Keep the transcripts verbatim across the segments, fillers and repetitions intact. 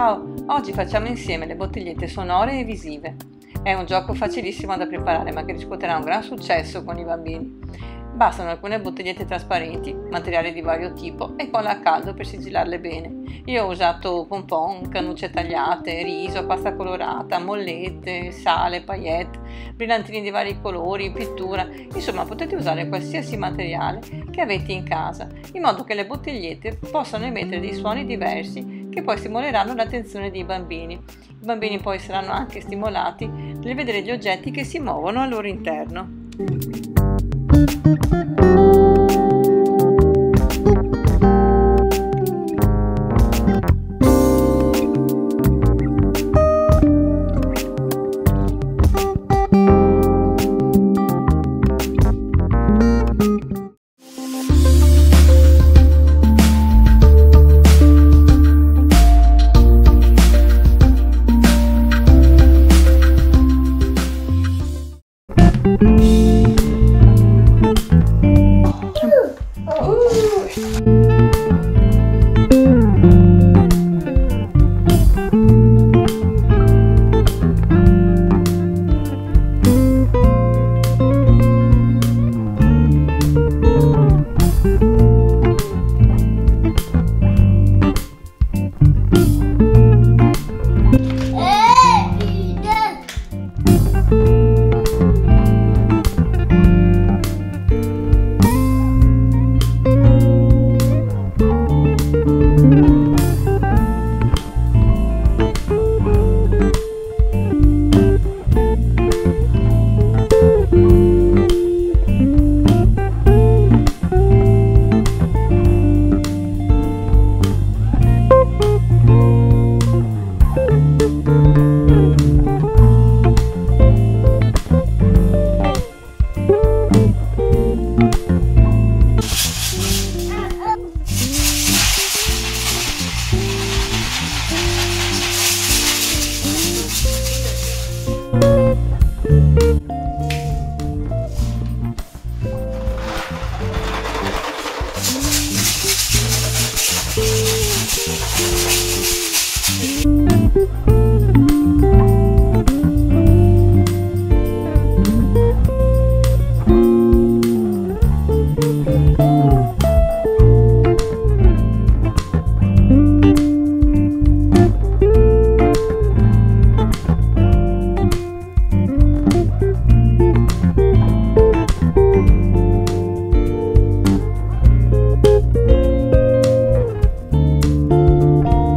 Ciao! Oggi facciamo insieme le bottigliette sonore e visive. È un gioco facilissimo da preparare ma che riscuoterà un gran successo con i bambini. Bastano alcune bottigliette trasparenti, materiali di vario tipo e colla a caldo per sigillarle bene. Io ho usato pompon, cannucce tagliate, riso, pasta colorata, mollette, sale, paillette, brillantini di vari colori, pittura. Insomma, potete usare qualsiasi materiale che avete in casa, in modo che le bottigliette possano emettere dei suoni diversi che poi stimoleranno l'attenzione dei bambini. I bambini poi saranno anche stimolati nel vedere gli oggetti che si muovono al loro interno.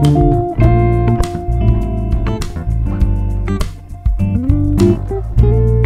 Thank you.